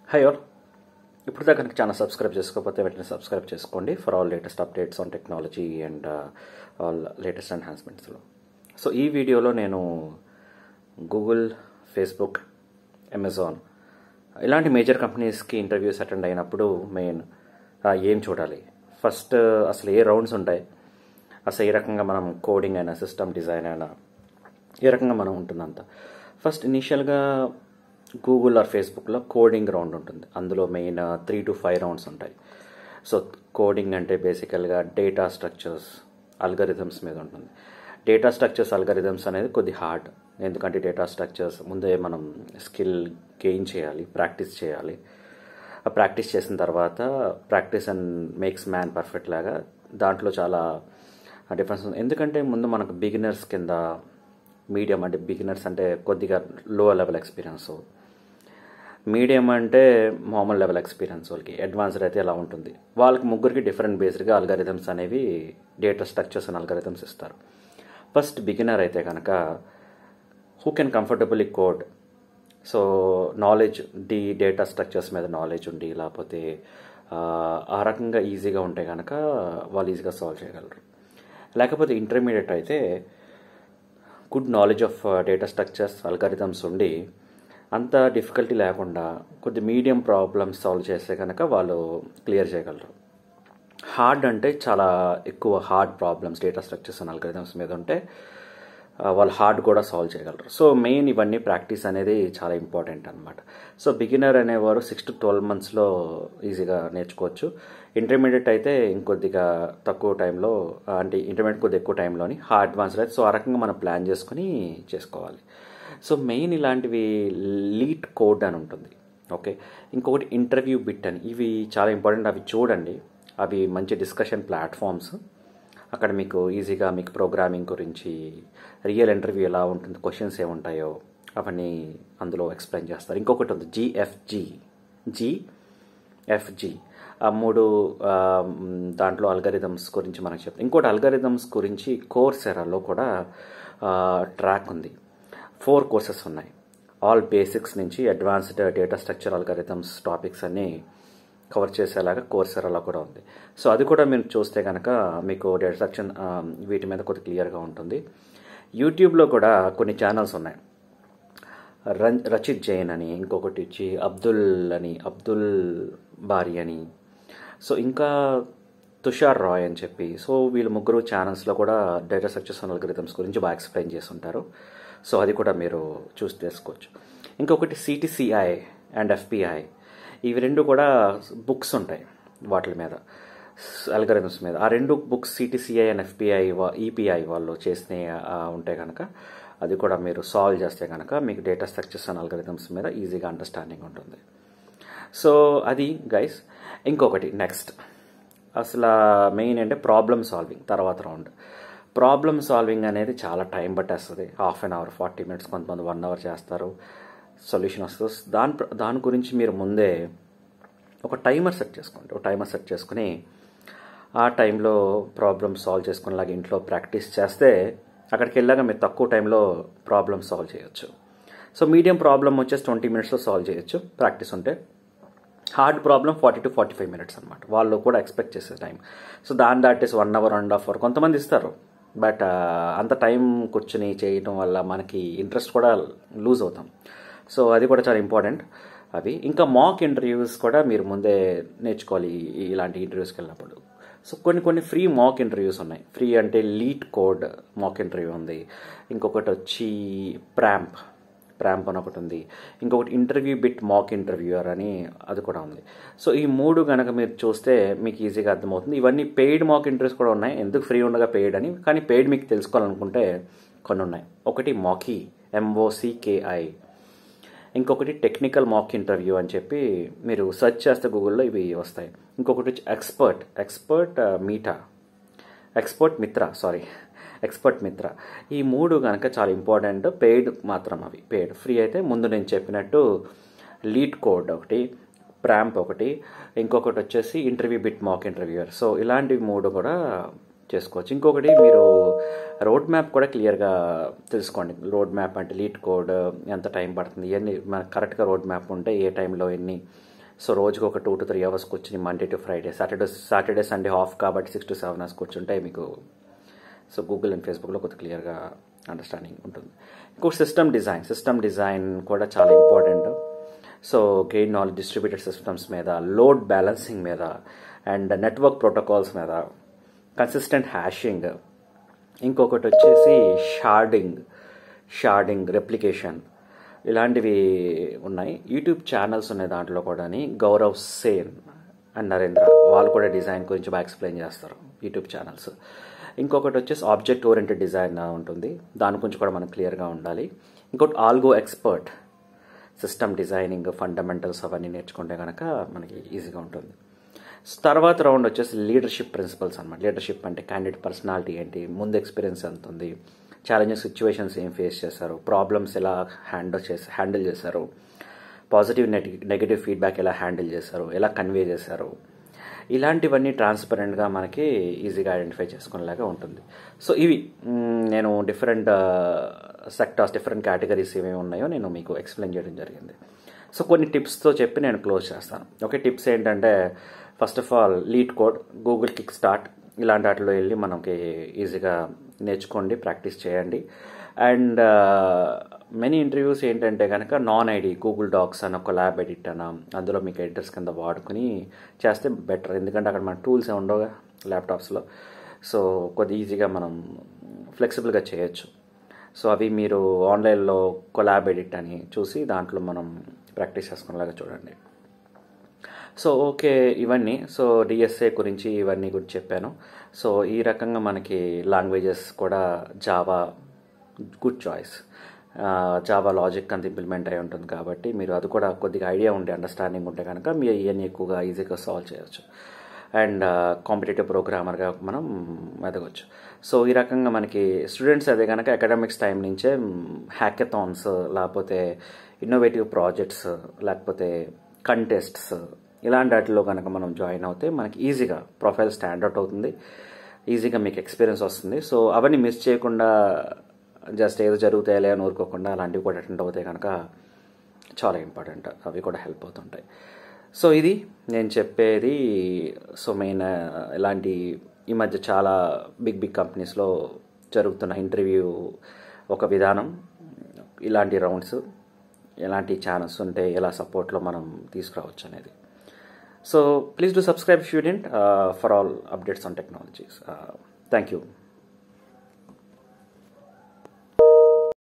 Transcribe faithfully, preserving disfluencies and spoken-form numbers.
High all. ఇప్పుడు దాకా కనుక ఛానల్ సబ్స్క్రైబ్ చేసుకోకపోతే వెంటనే సబ్స్క్రైబ్ చేసుకోండి for all latest updates on technology and all latest ఎన్హాన్స్మెంట్స్లో. సో ఈ వీడియోలో నేను గూగుల్, ఫేస్బుక్, అమెజాన్ ఇలాంటి మేజర్ కంపెనీస్కి ఇంటర్వ్యూస్ అటెండ్ అయినప్పుడు మెయిన్ ఏం చూడాలి, ఫస్ట్ అసలు ఏ రౌండ్స్ ఉంటాయి, అసలు ఏ రకంగా మనం కోడింగ్ అయినా సిస్టమ్ డిజైన్ అయినా ఏ రకంగా మనం ఉంటుందంత. ఫస్ట్ ఇనీషియల్గా గూగుల్ ఆర్ ఫేస్బుక్లో కోడింగ్ రౌండ్ ఉంటుంది. అందులో main three to five rounds ఉంటాయి. సో కోడింగ్ అంటే బేసికల్గా డేటా స్ట్రక్చర్స్, అల్గరిథమ్స్ మీద ఉంటుంది. డేటా స్ట్రక్చర్స్, అల్గరిథమ్స్ అనేది కొద్ది హార్డ్, ఎందుకంటే డేటా స్ట్రక్చర్స్ ముందే మనం స్కిల్ గెయిన్ చేయాలి, ప్రాక్టీస్ చేయాలి. ఆ ప్రాక్టీస్ చేసిన తర్వాత practice and makes man perfect లాగా దాంట్లో చాలా డిఫరెన్స్ ఉంది. ఎందుకంటే ముందు మనకు బిగినర్స్ కింద, మీడియం అంటే బిగినర్స్ అంటే కొద్దిగా లో లెవెల్ ఎక్స్పీరియన్స్, మీడియం అంటే మామూలు లెవెల్ ఎక్స్పీరియన్స్, వాళ్ళకి అడ్వాన్స్డ్ అయితే ఎలా ఉంటుంది. వాళ్ళకి ముగ్గురికి డిఫరెంట్ బేస్డ్గా అల్గరిథమ్స్ అనేవి, డేటా స్ట్రక్చర్స్ అండ్ అల్గరిథమ్స్ ఇస్తారు. ఫస్ట్ బిగినర్ అయితే కనుక who can comfortably code, so knowledge the data structures మీద నాలెడ్జ్ ఉండి, లేకపోతే ఆ రకంగా ఈజీగా ఉంటే కనుక వాళ్ళు ఈజీగా సాల్వ్ చేయగలరు. లేకపోతే ఇంటర్మీడియట్ అయితే good knowledge of data structures, algorithms ఉండి అంత డిఫికల్టీ లేకుండా కొద్ది మీడియం ప్రాబ్లమ్స్ సాల్వ్ చేస్తే కనుక వాళ్ళు క్లియర్ చేయగలరు. హార్డ్ అంటే చాలా ఎక్కువ hard problems data structures and algorithms మీద ఉంటే వాళ్ళు హార్డ్ కూడా సాల్వ్ చేయగలరు. సో మెయిన్ ఇవన్నీ ప్రాక్టీస్ అనేది చాలా ఇంపార్టెంట్ అనమాట. సో బిగినర్ అనేవారు సిక్స్ టు ట్వెల్వ్ మంత్స్లో ఈజీగా నేర్చుకోవచ్చు. ఇంటర్మీడియట్ అయితే ఇంకొద్దిగా తక్కువ టైంలో, అంటే ఇంటర్మీడియట్ కొద్దిగా ఎక్కువ టైంలోని, హార్డ్ అడ్వాన్స్డ్ అయితే సో ఆ రకంగా మనం ప్లాన్ చేసుకుని చేసుకోవాలి. సో మెయిన్ ఇలాంటివి లీడ్ కోడ్ అని ఉంటుంది. ఓకే, ఇంకొకటి ఇంటర్వ్యూ బిట్ అని, ఇవి చాలా ఇంపార్టెంట్. అవి చూడండి, అవి మంచి డిస్కషన్ ప్లాట్ఫామ్స్. అక్కడ మీకు ఈజీగా మీకు ప్రోగ్రామింగ్ గురించి, రియల్ ఇంటర్వ్యూ ఎలా ఉంటుంది, క్వశ్చన్స్ ఏముంటాయో అవన్నీ అందులో ఎక్స్ప్లెయిన్ చేస్తారు. ఇంకొకటి ఉంది జిఎఫ్జి, జిఎఫ్జి ఆ మూడు దాంట్లో అల్గరిథమ్స్ గురించి మనకు చెప్తాం. ఇంకోటి అల్గరిథమ్స్ గురించి కోర్సెరాలో కూడా ట్రాక్ ఉంది. ఫోర్ కోర్సెస్ ఉన్నాయి. ఆల్ బేసిక్స్ నుంచి advanced data structure algorithms topics అన్నీ కవర్ చేసేలాగా కోర్సెరాలో కూడా ఉంది. సో అది కూడా మీరు చూస్తే కనుక మీకు డేటా స్ట్రక్చర్ వీటి మీద కొద్దిగా క్లియర్గా ఉంటుంది. యూట్యూబ్లో కూడా కొన్ని ఛానల్స్ ఉన్నాయి. రన్ రచిత్ జైన్ అని, ఇంకొకటి వచ్చి అబ్దుల్ అని, అబ్దుల్ బారి అని, సో ఇంకా తుషార్ రాయ్ అని చెప్పి, సో వీళ్ళు ముగ్గురు ఛానల్స్లో కూడా డేటా స్ట్రక్చర్స్ అండ్ అల్గరిథమ్స్ గురించి బాగా ఎక్స్ప్లెయిన్ చేసి ఉంటారు. సో అది కూడా మీరు చూసి తెలుసుకోవచ్చు. ఇంకొకటి సిటిసిఐ అండ్ ఎఫ్పిఐ, ఇవి రెండు కూడా బుక్స్ ఉంటాయి వాటి మీద, అల్గరిథమ్స్ మీద. ఆ రెండు books CTCI and FPI EPI వాళ్ళు చేసిన ఉంటే కనుక అది కూడా మీరు సాల్వ్ చేస్తే కనుక మీకు డేటా స్ట్రక్చర్స్ అండ్ అల్గరిథమ్స్ మీద ఈజీగా అండర్స్టాండింగ్ ఉంటుంది. సో అది గైస్. ఇంకొకటి నెక్స్ట్ అసలు మెయిన్ అంటే ప్రాబ్లమ్ సాల్వింగ్ తర్వాత రౌండ్. ప్రాబ్లమ్ సాల్వింగ్ అనేది చాలా టైం పట్టేస్తుంది. Half an hour, forty minutes, కొంతమంది వన్ అవర్ చేస్తారు, సొల్యూషన్ వస్తుంది. దాని దాని గురించి మీరు ముందే ఒక టైమర్ సెట్ చేసుకోండి. ఒక టైమర్ సెట్ చేసుకుని ఆ టైంలో ప్రాబ్లమ్ సాల్వ్ చేసుకునేలాగా ఇంట్లో ప్రాక్టీస్ చేస్తే అక్కడికి వెళ్ళాక మీరు తక్కువ టైంలో ప్రాబ్లమ్ సాల్వ్ చేయొచ్చు. సో మీడియం ప్రాబ్లమ్ వచ్చేసి ట్వంటీ మినిట్స్లో సాల్వ్ చేయొచ్చు ప్రాక్టీస్ ఉంటే. Hard problem forty to forty five minutes అనమాట, వాళ్ళు కూడా ఎక్స్పెక్ట్ చేసే టైం. సో దాని దాటేసి one hour, one and half hour కొంతమంది ఇస్తారు. బట్ అంత టైం కూర్చొని చేయడం వల్ల మనకి ఇంట్రెస్ట్ కూడా లూజ్ అవుతాం. సో అది కూడా చాలా ఇంపార్టెంట్. అవి ఇంకా మాక్ ఇంటర్వ్యూస్ కూడా మీరు ముందే నేర్చుకోవాలి ఇలాంటి ఇంటర్వ్యూస్కి వెళ్ళినప్పుడు. సో కొన్ని కొన్ని ఫ్రీ మాక్ ఇంటర్వ్యూస్ ఉన్నాయి. ఫ్రీ అంటే లీడ్ కోడ్ మాక్ ఇంటర్వ్యూ ఉంది. ఇంకొకటి వచ్చి ప్రాంప్ ప్రాంప్ అని ఒకటి ఉంది. ఇంకొకటి ఇంటర్వ్యూ బిట్ మాక్ ఇంటర్వ్యూయర్ అని అది కూడా ఉంది. సో ఈ మూడు కనుక మీరు చూస్తే మీకు ఈజీగా అర్థమవుతుంది. ఇవన్నీ పెయిడ్ మాక్ ఇంటర్వ్యూస్ కూడా ఉన్నాయి. ఎందుకు ఫ్రీ ఉండగా పెయిడ్ అని, కానీ పెయిడ్ మీకు తెలుసుకోవాలనుకుంటే కొన్ని ఉన్నాయి. ఒకటి మాకీ, ఎంఓసికేఐ. ఇంకొకటి టెక్నికల్ మాక్ ఇంటర్వ్యూ అని చెప్పి మీరు సెర్చ్ చేస్తే గూగుల్లో ఇవి వస్తాయి. ఇంకొకటి వచ్చి expert expert Meta expert Mitra sorry expert Mitra. ఈ మూడు కనుక చాలా ఇంపార్టెంట్. పెయిడ్ మాత్రం అవి. పెయిడ్. ఫ్రీ అయితే ముందు నేను చెప్పినట్టు లీడ్ కోడ్ ఒకటి, ప్రాంప్ ఒకటి, ఇంకొకటి వచ్చేసి InterviewBit mock interviewer. So ఇలాంటివి మూడు కూడా చేసుకోవచ్చు. ఇంకొకటి మీరు రోడ్ మ్యాప్ కూడా క్లియర్గా తెలుసుకోండి. రోడ్ మ్యాప్ అంటే లీడ్ కోడ్ ఎంత టైం పడుతుంది, ఇవన్నీ మనకు కరెక్ట్గా రోడ్ మ్యాప్ ఉంటే ఏ టైంలో ఎన్ని సో రోజుకి ఒక టూ టు త్రీ అవర్స్ కూర్చుని Monday to Friday, Saturday Saturday Sunday off కాబట్టి సిక్స్ టు సెవెన్ అవర్స్ కూర్చుంటే మీకు సో గూగుల్ అండ్ ఫేస్బుక్లో కొద్దిగా క్లియర్గా అండర్స్టాండింగ్ ఉంటుంది. ఇంకొక సిస్టమ్ డిజైన్ సిస్టమ్ డిజైన్ కూడా చాలా important. So gain knowledge, distributed systems మీద, లోడ్ బ్యాలెన్సింగ్ మీద అండ్ నెట్వర్క్ ప్రోటోకాల్స్ మీద, కన్సిస్టెంట్ హ్యాషింగ్, ఇంకొకటి వచ్చేసి షార్డింగ్ షార్డింగ్ రెప్లికేషన్, ఇలాంటివి ఉన్నాయి. యూట్యూబ్ ఛానల్స్ ఉన్నాయి దాంట్లో కూడా. గౌరవ్ సేన్ అండ్ నరేంద్ర వాళ్ళు కూడా డిజైన్ గురించి బాగా ఎక్స్ప్లెయిన్ చేస్తారు యూట్యూబ్ ఛానల్స్. ఇంకొకటి వచ్చేసి ఆబ్జెక్ట్ ఓరియంటెడ్ డిజైన్ ఉంటుంది, దాని గురించి కూడా మనకు క్లియర్గా ఉండాలి. ఇంకోటి algo expert, system designing fundamentals అవన్నీ నేర్చుకుంటే కనుక మనకి ఈజీగా ఉంటుంది. తర్వాత రౌండ్ వచ్చేసి లీడర్షిప్ ప్రిన్సిపల్స్ అనమాట. లీడర్షిప్ అంటే క్యాండిడేట్ పర్సనాలిటీ ఏంటి, ముందు ఎక్స్పీరియన్స్ ఎంత ఉంది, ఛాలెంజెస్ సిచ్యువేషన్స్ ఏం ఫేస్ చేశారు, ప్రాబ్లమ్స్ ఎలా హ్యాండిల్ చేసి హ్యాండిల్ చేశారు, పాజిటివ్ నెగిటివ్ ఫీడ్బ్యాక్ ఎలా హ్యాండిల్ చేశారు, ఎలా కన్వే చేశారు, ఇలాంటివన్నీ ట్రాన్స్పరెంట్గా మనకి ఈజీగా ఐడెంటిఫై చేసుకునేలాగా ఉంటుంది. సో ఇవి నేను డిఫరెంట్ సెక్టార్స్, డిఫరెంట్ కేటగిరీస్ ఏమేమి ఉన్నాయో నేను మీకు ఎక్స్ప్లెయిన్ చేయడం జరిగింది. సో కొన్ని టిప్స్తో చెప్పి నేను క్లోజ్ చేస్తాను. ఓకే, టిప్స్ ఏంటంటే first of all LeetCode, Google Kick Start ఇలాంటి వాటిలో వెళ్ళి మనకి ఈజీగా నేర్చుకోండి, ప్రాక్టీస్ చేయండి. అండ్ మెనీ ఇంటర్వ్యూస్ ఏంటంటే కనుక నాన్ ఐడి గూగుల్ డాక్స్ అని ఒక ల్యాబ్ ఎడిట్ అన్న అందులో మీకు ఎడిటర్స్ కింద వాడుకుని చేస్తే బెటర్, ఎందుకంటే అక్కడ మన టూల్స్ ఏ ఉండవుగా ల్యాప్టాప్స్లో. సో కొద్ది ఈజీగా మనం ఫ్లెక్సిబుల్గా చేయొచ్చు. సో అవి మీరు ఆన్లైన్లో కొలాబ్ ఎడిట్ అని చూసి దాంట్లో మనం ప్రాక్టీస్ చేసుకునేలాగా చూడండి. సో ఓకే, ఇవన్నీ సో డిఎస్ఏ గురించి ఇవన్నీ గురించి చెప్పాను. సో ఈ రకంగా మనకి లాంగ్వేజెస్ కూడా Java good choice. Java logic అంత ఇంప్లిమెంట్ అయి ఉంటుంది కాబట్టి మీరు అది కూడా కొద్దిగా ఐడియా ఉండే అండర్స్టాండింగ్ ఉంటే కనుక మీరు ఇవన్నీ ఎక్కువగా ఈజీగా సాల్వ్ చేయవచ్చు అండ్ కాంపిటేటివ్ ప్రోగ్రామర్గా మనం ఎదగవచ్చు. సో ఈ రకంగా మనకి స్టూడెంట్స్ అదే కనుక అకాడమిక్స్ టైం నుంచే హ్యాకథాన్స్ లేకపోతే ఇన్నోవేటివ్ ప్రాజెక్ట్స్ లేకపోతే కంటెస్ట్స్ ఇలాంటి వాటిలో కనుక మనం జాయిన్ అవుతే మనకి ఈజీగా ప్రొఫైల్ స్టాండర్డ్ అవుతుంది, ఈజీగా మీకు ఎక్స్పీరియన్స్ వస్తుంది. సో అవన్నీ మిస్ చేయకుండా జస్ట్ ఏదో జరుగుతాయిలే అని ఊరుకోకుండా అలాంటివి కూడా అటెండ్ అవుతాయి కనుక చాలా ఇంపార్టెంట్, అవి కూడా హెల్ప్ అవుతుంటాయి. సో ఇది నేను చెప్పేది. సో మెయిన్ ఇలాంటి ఈ మధ్య చాలా బిగ్ బిగ్ కంపెనీస్లో జరుగుతున్న ఇంటర్వ్యూ ఒక విధానం, ఇలాంటి రౌండ్స్, ఎలాంటి ఛానల్స్ ఉంటే ఎలా సపోర్ట్లో మనం తీసుకురావచ్చు అనేది. So please do subscribe if you didn't uh, for all updates on technologies. Uh, thank you.